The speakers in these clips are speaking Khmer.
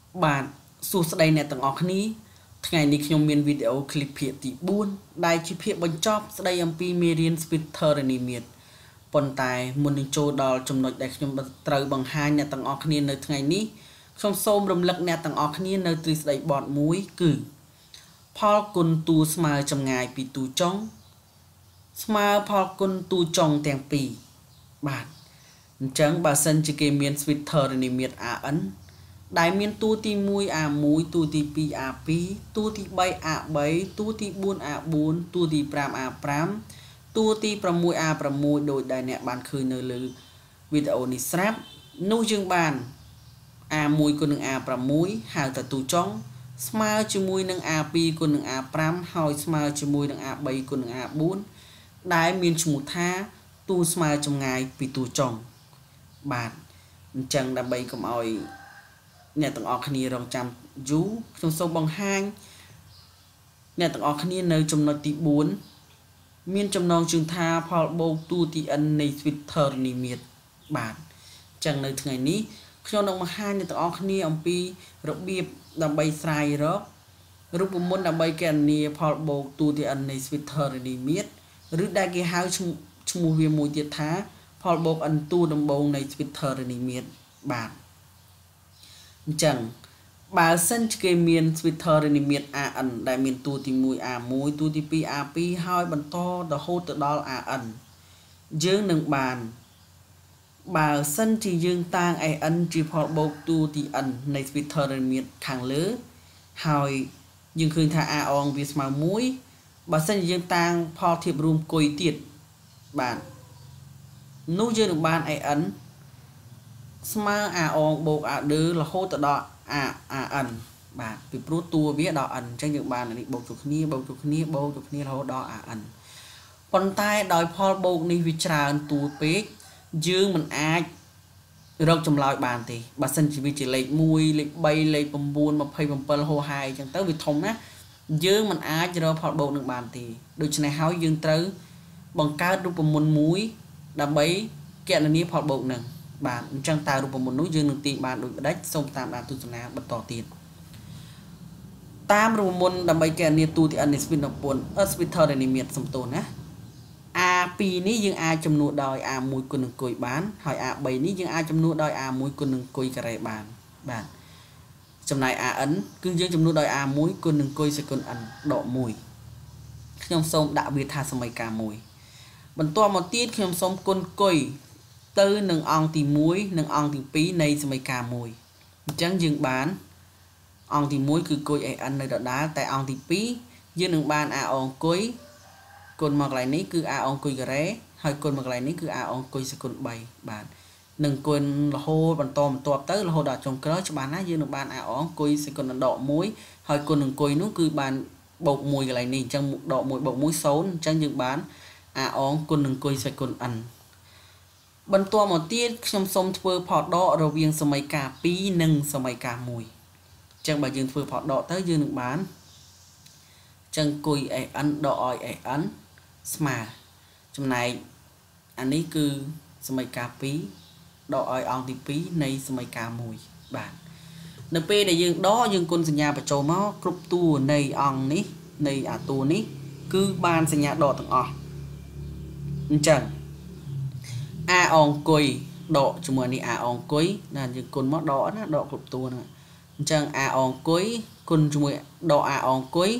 បាទសួស្តីអ្នកទាំងអស់គ្នាថ្ងៃនេះខ្ញុំមានវីដេអូឃ្លីបភាគទី4ដែលជាភាគបញ្ចប់ស្ដីអំពីមេរៀន Twitter នីមាត្រប៉ុន្តែមុននឹងចូលដល់ចំណុចដែលខ្ញុំត្រូវបង្ហាញអ្នកទាំងអស់គ្នានៅថ្ងៃនេះខ្ញុំសូមរំលឹកអ្នកទាំងអស់គ្នានៅទ្រឹស្ដីបទមួយគឺផលគុណតួស្មើចម្ងាយពីតួចុងស្មើផលគុណតួចុងទាំងពីរបាទអញ្ចឹងបើសិនជាគេមាន Twitter នីមាត្រ AN ដែលមានតួទី1 A1 តួទី2 A2 តួទី3 A3 តួទី4 A4 តួទី5 A5 តួទី6 A6 ដោយដែលអ្នកបានឃើញនៅលើវីដេអូនេះស្រាប់នោះយើងបាន A1 គុណនឹង A6 ហៅថាតួចុងស្មើជាមួយនឹង A2 គុណនឹង A5 ហើយស្មើជាមួយនឹង A3 គុណនឹង A4 ដែលមានឈ្មោះថាតួស្មើចម្ងាយពីតួចុងបាទអញ្ចឹងដើម្បីកុំឲ្យអ្នកទាំងអស់គ្នារងចាំយូរខ្ញុំសូមបង្ហាញអ្នកទាំងអស់គ្នានៅចំណុចទី4មានចំណងជើងថាផលបូកតួទី n នៃ Twitter នីមាត្របាទអញ្ចឹងនៅថ្ងៃនេះខ្ញុំនឹងបង្ហាញអ្នកទាំងអស់គ្នាអំពីរបៀបដើម្បីស្រាយរករូបមន្តដើម្បីគណនាផលបូកតួទី n នៃ Twitter នីមាត្រឬដែលគេហៅឈ្មោះវាមួយទៀតថាផលបូក n តួដំបូងនៃ Twitter នីមាត្របាទអញ្ចឹងបើសិនជាគេមាន Twitter នីមាត្រ AN ដែលមានតួទី1 A1 តួទី2 A2 ហើយបន្តរហូតទៅដល់ AN យើងនឹងបានបើសិនជាយើងតាំង AN ជាផលបូកតួទី n នៃ Twitter នីមាត្រខាងលើហើយយើងឃើញថា A អងវាស្មើ1បើសិនជាយើងតាំងផលធៀបរួមគុយទៀតបាទនោះយើងនឹងបាន AN ស្មើ A អងបូក A ដឺរហូតទៅដល់ AN បាទពីព្រោះតួវាដល់ n អញ្ចឹងយើងបាននេះបូកចូលគ្នាបូកចូលគ្នាបូកចូលគ្នារហូតដល់ AN ប៉ុន្តែដោយផលបូកនេះវាច្រើនតួពេកយើងមិនអាចរកចម្លើយបានទេបើសិនជាវាជាលេខ1លេខ3លេខ9 27ហូរហែអញ្ចឹងទៅវាធំណាយើងមិនអាចរកផលបូកនឹងបានទេដូច្នេះហើយយើងត្រូវបង្កើតរូបមន្តមួយដើម្បីគណនាផលបូកនឹងបាទអញ្ចឹងតើរូបមន្តនោះយើងនឹងទាញបានដូចម្ដេចសូមតាមដានទស្សនាបន្តទៀតតាមរូបមន្តដើម្បីគណនាតួទី n នៃTwitter នីមាត្រសំទោសណា A2 នេះយើងអាចចំនួនដោយ A1 គុណនឹងគុយបានហើយ A3 នេះយើងអាចចំនួនដោយ A1 គុណនឹងគុយការ៉េបានបាទចំណែក AN គឺយើងចំនួនដោយ A1 គុណនឹងគុយសេគុណ n ដក1ខ្ញុំសូមដាក់វាថាសមីការ1បន្ទាប់មកទៀតខ្ញុំសូមគុណគុយទៅនឹងអង្គទី1និងអង្គទី2នៃសមីការ1អញ្ចឹងយើងបានអង្គទី1គឺគុយ AN នៅដដែលតែអង្គទី2យើងនឹងបាន A អងគុយគុណមកកន្លែងនេះគឺ A អងគុយការ៉េហើយគុណមកកន្លែងនេះគឺ A អងគុយសេគុណ3បាទនឹងគុណរហូតបន្តបន្ទាប់ទៅរហូតដល់ចុងក្រោយច្បាស់ណាស់យើងនឹងបាន A អងគុយសេគុណដក1ហើយគុណនឹងគុយនោះគឺបានបូក1កន្លែងនេះអញ្ចឹងដក1បូក1 0អញ្ចឹងយើងបាន A អងគុណនឹងគុយសេគុណ nបន្ទាប់មកទៀតខ្ញុំសូមធ្វើផលដករវាងសមីការ2និងសមីការ1អញ្ចឹងបើយើងធ្វើផលដកទៅយើងនឹងបានអញ្ចឹងគុយ AN ដកឲ្យ AN ស្មើចំណែកអានេះគឺសមីការ2ដកឲ្យអង្គទី2នៃសមីការ1បាទនៅពេលដែលយើងដកយើងគុណសញ្ញាបញ្ចូលមកគ្រប់តួនៃអង្គនេះនៃអាតួនេះគឺបានសញ្ញាដកទាំងអស់អញ្ចឹងA អងគុយដកជាមួយនេះ A អងគុយណាយើងគុណមកដកណាដកគ្រប់តួហ្នឹងអញ្ចឹង A អងគុយគុណជាមួយដក A អងគុយ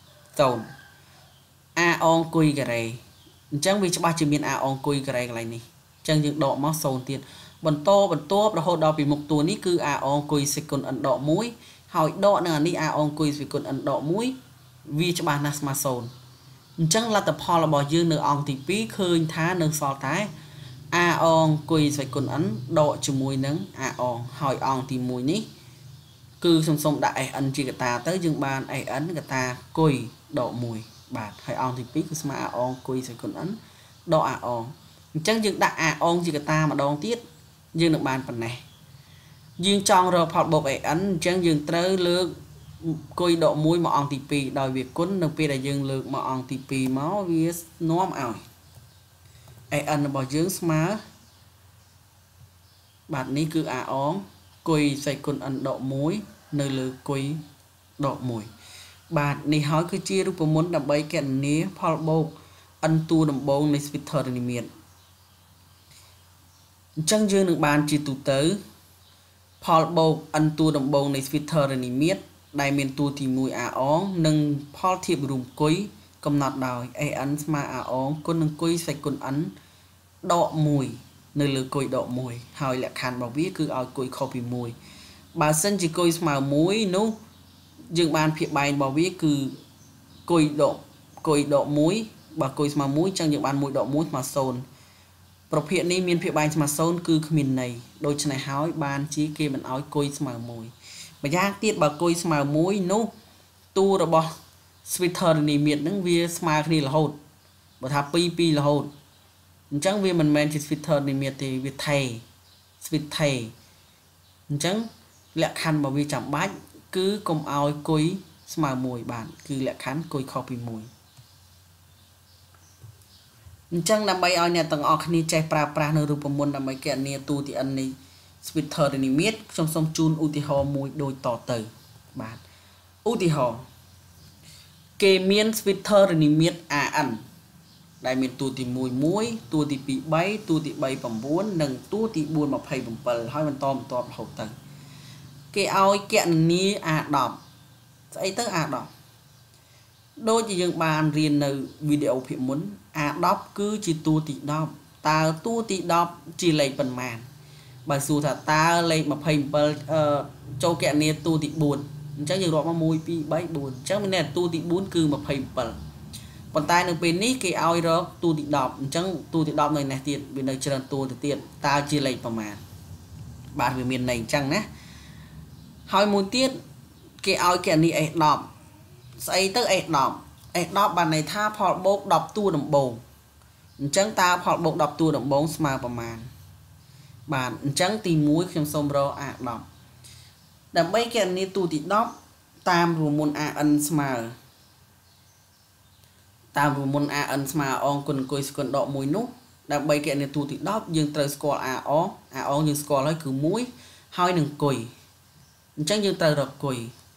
0 A អងគុយការ៉េអញ្ចឹងវាច្បាស់ជាមាន A អងគុយការ៉េកន្លែងនេះអញ្ចឹងយើងដកមក0ទៀតបន្តបន្ទាប់រហូតដល់ពីមុខតួនេះគឺ A អងគុយសេគុណ n ដក1ហើយដកនឹងអានេះ A អងគុយសេគុណ n ដក1វាច្បាស់ណាស់ស្មើ0អញ្ចឹងលទ្ធផលរបស់យើងនៅអង្គទី2ឃើញថានៅសល់តែ A អងគុយសេគុណ n ដកជាមួយនឹង A អងហើយអង្គទី1នេះគឺសុំដាក់ SN ជាកតាទៅយើងបាន SN កតាគុយដក1បាទហើយអង្គទី2គឺស្មើ A អងគុយសេគុណ n ដក A អងអញ្ចឹងយើងដាក់ A អងជាកតាម្ដងទៀតយើងនឹងបានប៉ុណ្ណេះយើងចង់រកផលបូក SN អញ្ចឹងយើងត្រូវលើកគុយដក1មកអង្គទី2ដោយវាគុណនៅពេលដែលយើងលើកមកអង្គទី2មកវានាំឲ្យ AN របស់យើងស្មើបាទនេះគឺ A អងគុយសេគុណ n ដក1 nơi lư quấy đọ mùi bà này hỏi cứ chia rụp muốn đập bấy kẹn ní Paul bô ăn tu đầm bôngใน Twitter នេះមានអញ្ចឹងយើងនឹងបានជាទូទៅផលបូកអិនតួដំបូងនៃ Twitter នេះមានដែលមានតួទី1 a អងនិងផលធៀបរួមគុយកំណត់ដោយ an ស្មើ a អងគុណនឹងគុយសេចគុណ n ដក1នៅលើគុយដក1ហើយលក្ខខណ្ឌរបស់វាគឺឲ្យគុយខុសពី1បើសិនជាគុយស្មើ1នោះយើងបានភាគបែនរបស់វាគឺគុយដក1បើគុយស្មើ1ចឹងយើងបាន1ដក1ស្មើ0ប្រភេទនេះមានភាគបែនស្មើ0គឺគ្មានន័យដូច្នេះហើយបានជាគេមិនឲ្យគុយស្មើ1ម្យ៉ាងទៀតបើគុយស្មើ1នោះតួរបស់ Twitter នេះមាននឹងវាស្មើគ្នារហូតបើថា2រហូតអញ្ចឹងវាមិនមែនជា Twitter នេះមានទេវាថេ Twitter អញ្ចឹងលក្ខខណ្ឌរបស់វាចាំបាច់គឺកុំឲ្យគុយស្មើ1បាទគឺលក្ខខណ្ឌគុយខុសពី1អញ្ចឹងដើម្បីឲ្យអ្នកទាំងអស់គ្នាចេះប្រើប្រាស់នៅរូបមន្តដើម្បីគណនាទូទី n នៃ Twitter នេះមានខ្ញុំសូមជូនឧទាហរណ៍មួយដូចតទៅបាទឧទាហរណ៍គេមាន Twitter នេះមាន an ដែលមានតួទី1 1តួទី2 3តួទី3 9និងតួទី4 27ហើយបន្តរហូតទៅគេឲ្យគណនា a10 ស្អីទៅ a10 ដូចជាយើងបានរៀននៅវីដេអូភាគមុន a10 គឺជាតួទី10តើតួទី10ជាលេខប៉ុន្មានបើសួរថាតើលេខ27ចូលគណនាតួទី4អញ្ចឹងយើងរាប់មក1 2 3 4អញ្ចឹងមានន័យថាតួទី4គឺ27ប៉ុន្តែនៅពេលនេះគេឲ្យរកតួទី10អញ្ចឹងតួទី10នៅនេះទៀតវានៅច្រើនតួទៅទៀតតើជាលេខប៉ុន្មានបាទវាមានន័យអញ្ចឹងណាហើយមួយទៀតគេឲ្យគណនា s10 ស្អីទៅ s10 បានន័យថាផលបូក10តួដំបូងអញ្ចឹងតើផលបូក10តួដំបូងស្មើប៉ុន្មានបាទអញ្ចឹងទី1ខ្ញុំសូមរក a10 ដើម្បីគណនាតួទី10តាមរួមមុន an ស្មើអងគុណអង្គុយស្គុណដក1នោះដើម្បីគណនាតួទី10យើងត្រូវស្គាល់ a អងយើងស្គាល់ហើយគឺ1ហើយនឹងគុយអញ្ចឹងយើងត្រូវរកគុយ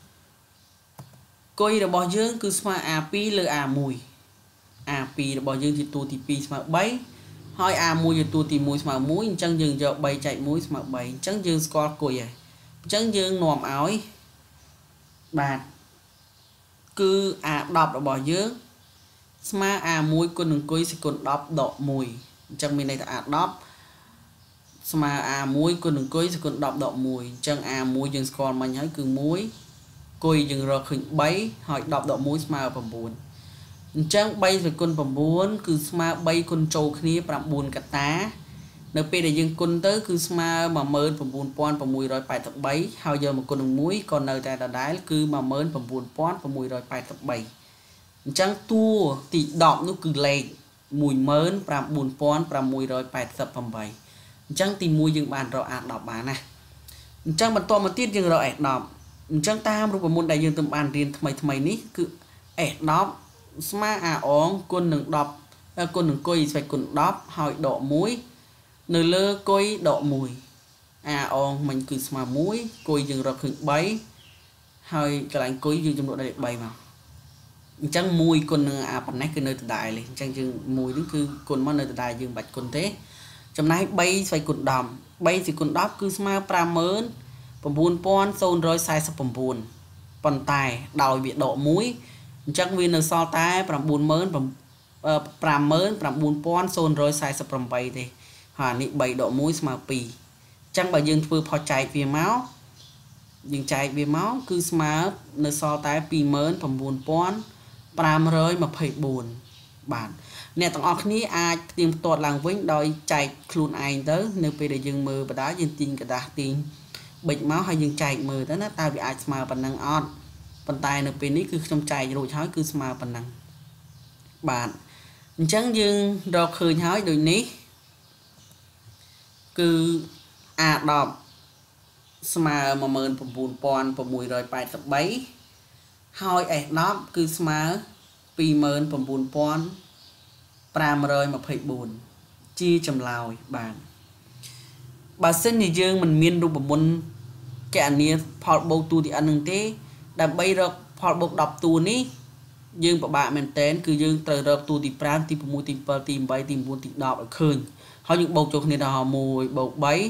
របស់យើងគឺស្មើ a2 លើ a1 a2 របស់យើងជាតួទី2ស្មើ3ហើយ a1 ជាតួទី1ស្មើ1អញ្ចឹងយើងយក3ចែក1ស្មើ3អញ្ចឹងយើងស្គាល់គុយហើយអញ្ចឹងយើងនាំឲ្យបាទគឺ a10 របស់យើងស្មើ a1 គុណនឹងគុយសេគុណ10ដក1អញ្ចឹងមានន័យថា a10 ស្មើ a1 គុណនឹងគុយសេគុណ10ដក1អញ្ចឹង a1 យើងស្គាល់មិញហើយគឺ1គុយយើងរកឃើញ3ហើយ10ដក1ស្មើ9អញ្ចឹង3សេគុណ9គឺស្មើ3គុណចូលគ្នា9កតានៅពេលដែលយើងគុណទៅគឺស្មើ19683ហើយយកមកគុណនឹង1ក៏នៅតែដដែលគឺ19683អញ្ចឹងតួទី10នោះគឺលេខ19688អញ្ចឹងទី1យើងបានរក a10 បានណាអញ្ចឹងបន្តមកទៀតយើងរក s10 អញ្ចឹងតាមរូបមន្តដែលយើងទៅបានរៀនថ្មីនេះគឺ s10 ស្មើ a អងគុណនឹង10គុណនឹងគុយស្វេចគុណ10ហើយដក1នៅលើគុយដក1 a អងមិញគឺស្មើ1គុយយើងរកឃើញ3ហើយកន្លែងគុយយើងចំនួនលេខ3មកអញ្ចឹង1គុណនឹង a ប៉ុណ្ណេះគឺនៅដដែលទេអញ្ចឹងយើង1នេះគឺគុណមកនៅដដែលយើងបាច់គុណទេចំណែក3ស្វេចគុណ10 3ស្វេចគុណ10គឺស្មើ59049ប៉ុន្តែដោយវាដក1អញ្ចឹងវានៅសល់តែ59048ទេហើយនេះ3ដក1ស្មើ2អញ្ចឹងបើយើងធ្វើផុសចែកវាមកយើងចែកវាមកគឺស្មើនៅសល់តែ29524បាទអ្នកទាំងអស់គ្នាអាចផ្ទៀងផ្ទាត់ឡើងវិញដោយចែកខ្លួនឯងទៅនៅពេលដែលយើងមើលបដាយើងទាញกระดาษទាញបិចមកហើយយើងចែកមើលទៅណាតើវាអាចស្មើប៉ុណ្ណឹងអត់ប៉ុន្តែនៅពេលនេះគឺខ្ញុំចែករួចហើយគឺស្មើប៉ុណ្ណឹងបាទអញ្ចឹងយើងរកឃើញហើយដូចនេះគឺ a10 ស្មើ19683ហើយ s10 គឺស្មើ29524ជាចម្លើយបាទបើសិនជាយើងមិនមានរូបមន្ត kẻ nia phật bầu tu thì ăn nương tế đam bay rập phật bầu đọc tu ní dương và bạn mình tên cứ dương trời rập tu thì pram thì mua tìm per tìm bay tìm buôn tìm đọc ở khơi họ những bầu cho nên là họ mùi bầu bấy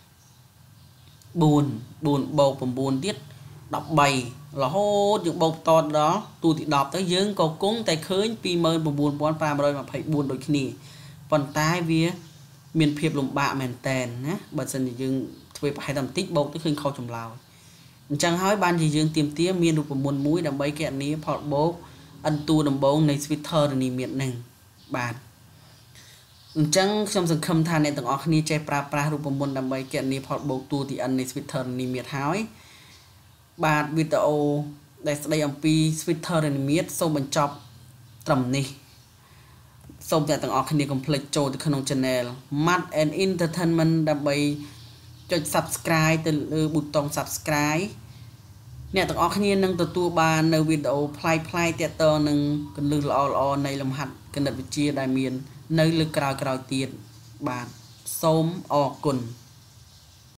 buồn bầu phẩm buồn tiết đọc bày là hô những bầu to đó tu thì đọc tới dương có cúng tay khơi pi mơ buồn bón pram rồi mà phải buồn đôi khi còn tai vía miền phiệp lùm bạ mền tèn nhé bật dần thì dương về phải làm tích bầu tới khi khâu trồng lào chẳng hỏi ban thì dương tìm tía miền được một muôn mũi đầm bấy kẹn ní phật bố ăn tu đầm bầu này Twitter này miền nè bàn chẳng trong rừng khâm than này từng ở khi chơi pra được một muôn đầm bấy kẹn ní phật bố tu thì ăn này Twitter này miền hói bàn video đây âm pi Twitter này miền sâu bên chọc trầm này xong tại tầng ở khi complete cho từ khung channel Mad and Entertainment đam bay cho subscribe từ button subscribe nè tầng ở khi nâng từ tua ba nơi video play theater nâng cần lư lò này làm hạt cần đặt chia đại miền nơi lư cào tiền bàn xôm ở cồn